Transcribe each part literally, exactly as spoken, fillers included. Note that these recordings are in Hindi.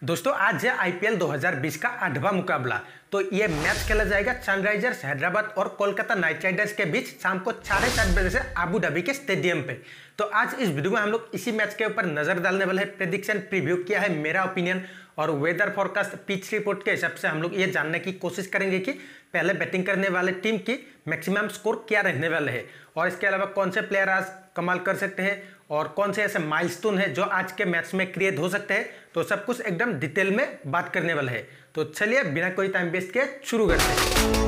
दोस्तों आज है आईपीएल दो हज़ार बीस का आठवां मुकाबला। तो ये मैच खेला जाएगा सनराइजर्स हैदराबाद और कोलकाता नाइट राइडर्स के बीच शाम को साढ़े सात बजे से अबू धाबी के स्टेडियम पे। तो आज इस वीडियो में हम लोग इसी मैच के ऊपर नजर डालने वाले हैं। प्रेडिक्शन प्रीव्यू किया है, मेरा ओपिनियन और वेदर फोरकास्ट पिच रिपोर्ट के हिसाब से हम लोग ये जानने की कोशिश करेंगे कि पहले बैटिंग करने वाले टीम की मैक्सिमम स्कोर क्या रहने वाले है और इसके अलावा कौन से प्लेयर आज कमाल कर सकते हैं और कौन से ऐसे माइलस्टोन है जो आज के मैच में क्रिएट हो सकते हैं। तो सब कुछ एकदम डिटेल में बात करने वाला है। तो चलिए बिना कोई टाइम वेस्ट किए शुरू करते हैं।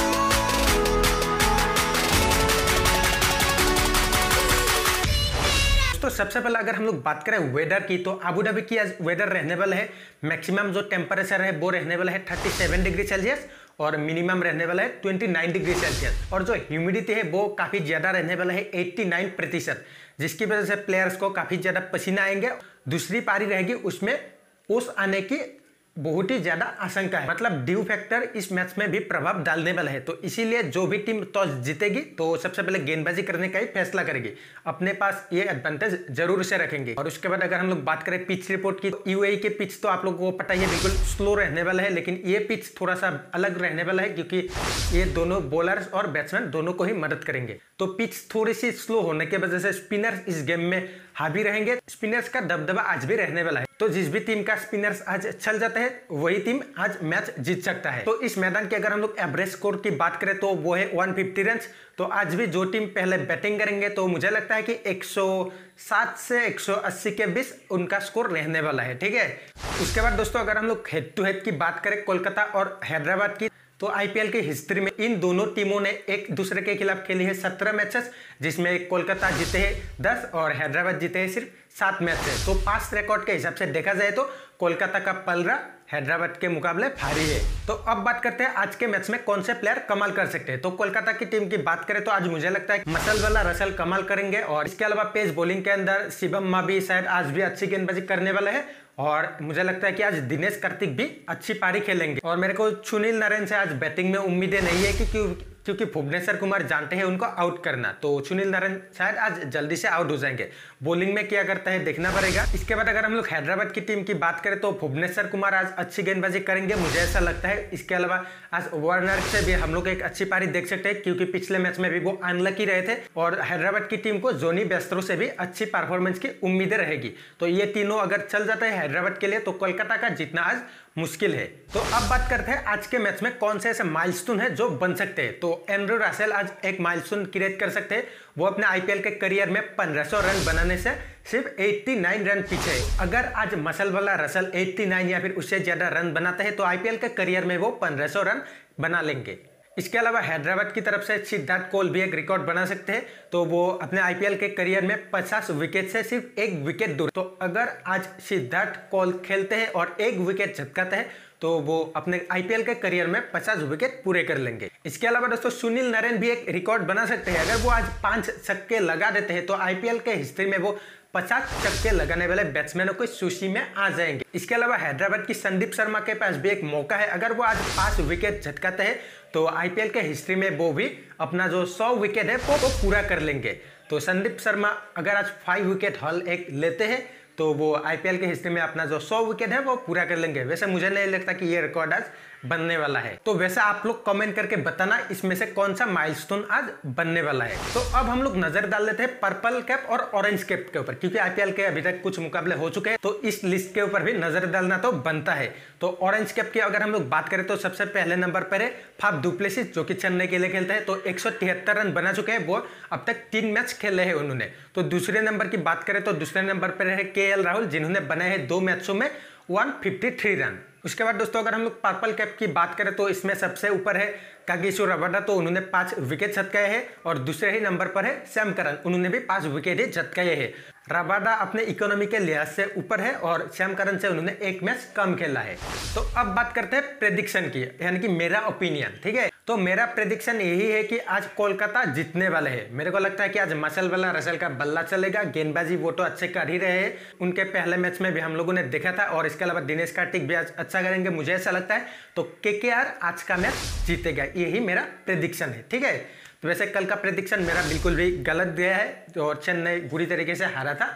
तो सबसे पहले अगर हम लोग बात करें वेदर की, तो अबू धाबी की आज वेदर रहने वाला है, मैक्सिमम जो टेम्परेचर है वो रहने वाला है सैंतीस डिग्री सेल्सियस और मिनिमम रहने वाला है उनतीस डिग्री सेल्सियस और जो ह्यूमिडिटी है वो काफ़ी ज़्यादा रहने वाला है नवासी प्रतिशत, जिसकी वजह से प्लेयर्स को काफ़ी ज़्यादा पसीना आएंगे। दूसरी पारी रहेगी उसमें ओस आने की बहुत ही ज्यादा आशंका है, मतलब ड्यू फैक्टर इस मैच में भी प्रभाव डालने वाला है। तो इसीलिए जो भी टीम टॉस जीतेगी तो सबसे पहले गेंदबाजी करने का ही फैसला करेगी, अपने पास ये एडवांटेज जरूर से रखेंगे। और उसके बाद अगर हम लोग बात करें पिच रिपोर्ट की, तो यूएई के पिच तो आप लोगों को पता ही है बिल्कुल स्लो रहने वाला है, लेकिन ये पिच थोड़ा सा अलग रहने वाला है क्योंकि ये दोनों बॉलर्स और बैट्समैन दोनों को ही मदद करेंगे। तो पिच थोड़ी सी स्लो होने की वजह से स्पिनर्स इस गेम में हावी रहेंगे, स्पिनर्स का दबदबा आज भी रहने वाला है। तो जिस भी टीम का स्पिनर्स आज चल जाता है वही टीम आज मैच जीत सकता है। तो इस मैदान की अगर हम लोग एवरेज स्कोर की बात करें तो वो है एक सौ पचास रन। तो आज भी जो टीम पहले बैटिंग करेंगे तो मुझे लगता है कि एक सौ सात से एक सौ अस्सी के बीच उनका स्कोर रहने वाला है, ठीक है। उसके बाद दोस्तों अगर हम लोग हेड टू हेड की बात करें कोलकाता और हैदराबाद की, तो आईपीएल की हिस्ट्री में इन दोनों टीमों ने एक दूसरे के खिलाफ खेली है सत्रह मैचेस, जिसमें कोलकाता जीते हैं दस और हैदराबाद जीते हैं सिर्फ सात मैच है। तो पास रिकॉर्ड के हिसाब से देखा जाए तो कोलकाता का पलड़ा हैदराबाद के मुकाबले भारी है। तो अब बात करते हैं आज के मैच में कौन से प्लेयर कमाल कर सकते हैं। तो कोलकाता की टीम की बात करें तो आज मुझे लगता है मसल वाला रसल कमाल करेंगे और इसके अलावा पेस बॉलिंग के अंदर शिवम मा भी शायद आज भी अच्छी गेंदबाजी करने वाले हैं और मुझे लगता है कि आज दिनेश कार्तिक भी अच्छी पारी खेलेंगे। और मेरे को सुनील नारायण से आज बैटिंग में उम्मीदें नहीं है कि क्यों क्योंकि भुवनेश्वर कुमार जानते हैं उनको आउट करना, तो सुनील नारायण शायद आज जल्दी से आउट हो जाएंगे। बॉलिंग में क्या करता है देखना पड़ेगा। इसके बाद अगर हम लोग हैदराबाद की टीम की बात करें तो भुवनेश्वर कुमार आज अच्छी गेंदबाजी करेंगे, मुझे ऐसा लगता है। इसके अलावा आज वार्नर से भी हम लोग एक अच्छी पारी देख सकते हैं क्योंकि पिछले मैच में भी वो अनलकी रहे थे और हैदराबाद की टीम को जोनी बेस्त्रो से भी अच्छी परफॉर्मेंस की उम्मीदें रहेगी। तो ये तीनों अगर चल जाता है हैदराबाद के लिए तो कोलकाता का जीतना आज मुश्किल है। तो अब बात करते हैं आज के मैच में कौन से ऐसे माइलस्टोन है जो बन सकते हैं। तो एंड्रू रसेल आज एक माइलस्टोन क्रिएट कर सकते हैं, वो अपने आईपीएल के करियर में पंद्रह सौ रन बनाने से सिर्फ नवासी रन पीछे है। अगर आज मसल वाला रसेल नवासी या फिर उससे ज्यादा रन बनाते हैं तो आईपीएल के करियर में वो पंद्रह सौ रन बना लेंगे। इसके अलावा हैदराबाद की तरफ से सिद्धार्थ कौल भी एक रिकॉर्ड बना सकते हैं, तो वो अपने आईपीएल के करियर में पचास विकेट से सिर्फ एक विकेट दूर। तो अगर आज सिद्धार्थ कौल खेलते हैं और एक विकेट झटकाते हैं तो वो अपने आईपीएल के करियर में पचास विकेट पूरे कर लेंगे। इसके अलावा दोस्तों सुनील नारायण भी एक रिकॉर्ड बना सकते हैं, अगर वो आज पांच छक्के लगा देते हैं तो आईपीएल के हिस्ट्री में वो पचास छक्के लगाने वाले बैट्समैनों की सूची में आ जाएंगे। इसके अलावा हैदराबाद की संदीप शर्मा के पास भी एक मौका है, अगर वो आज पांच विकेट झटकाते हैं तो आईपीएल के हिस्ट्री में वो भी अपना जो सौ विकेट है वो, वो पूरा कर लेंगे। तो संदीप शर्मा अगर आज फाइव विकेट हॉल एक लेते हैं तो वो आईपीएल के हिस्ट्री में अपना जो सौ विकेट है वो पूरा कर लेंगे। वैसे मुझे नहीं लगता कि ये रिकॉर्ड आज बनने वाला है। तो वैसे आप लोग कमेंट करके बताना इसमें से कौन सा माइलस्टोन आज बनने वाला है। तो अब हम लोग नजर डाल लेते हैं पर्पल कैप और ऑरेंज कैप के ऊपर, क्योंकि आईपीएल के अभी तक कुछ मुकाबले हो चुके हैं तो इस लिस्ट के ऊपर भी नजर डालना तो बनता है। तो ऑरेंज कैप की अगर हम लोग बात करें तो सबसे पहले नंबर पर है फाफ डु प्लेसिस, जो कि चेन्नई के लिए खेलते हैं। तो एक सौ तिहत्तर रन बना चुके हैं, वो अब तक तीन मैच खेले हैं उन्होंने। तो दूसरे नंबर की बात करें तो दूसरे नंबर पर है के एल राहुल, जिन्होंने बनाए हैं दो मैचों में एक सौ तिरेपन रन। उसके बाद दोस्तों अगर हम लोग पर्पल कैप की बात करें तो इसमें सबसे ऊपर है कागिसो रबाडा, तो उन्होंने पांच विकेट झटकाए हैं और दूसरे ही नंबर पर है सैम करन, उन्होंने भी पांच विकेट ही झटकाए हैं। रबाडा अपने इकोनॉमी के लिहाज से ऊपर है और सैम करन से उन्होंने एक मैच कम खेला है। तो अब बात करते हैं प्रेडिक्शन की, यानी कि मेरा ओपिनियन, ठीक है। तो मेरा प्रेडिक्शन यही है कि आज कोलकाता जीतने वाले हैं। मेरे को लगता है कि आज मसल वाला रसल का बल्ला चलेगा, गेंदबाजी वो तो अच्छे कर ही रहे हैं, उनके पहले मैच में भी हम लोगों ने देखा था और इसके अलावा दिनेश कार्तिक भी आज अच्छा करेंगे, मुझे ऐसा लगता है। तो केकेआर आज का मैच जीतेगा, यही मेरा प्रेडिक्शन है, ठीक है। तो वैसे कल का प्रेडिक्शन मेरा बिल्कुल भी गलत गया है और चेन्नई बुरी तरीके से हारा था,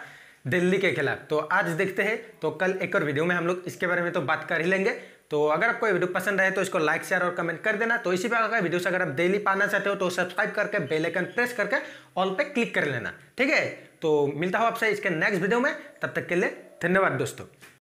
दिल्ली के खिलाफ। तो आज देखते हैं, तो कल एक और वीडियो में हम लोग इसके बारे में तो बात कर ही लेंगे। तो अगर आपको ये वीडियो पसंद आए तो इसको लाइक शेयर और कमेंट कर देना। तो इसी प्रकार का वीडियो से अगर आप डेली पाना चाहते हो तो सब्सक्राइब करके बेल आइकन प्रेस करके ऑल पे क्लिक कर लेना, ठीक है। तो मिलता हूं आपसे इसके नेक्स्ट वीडियो में, तब तक के लिए धन्यवाद दोस्तों।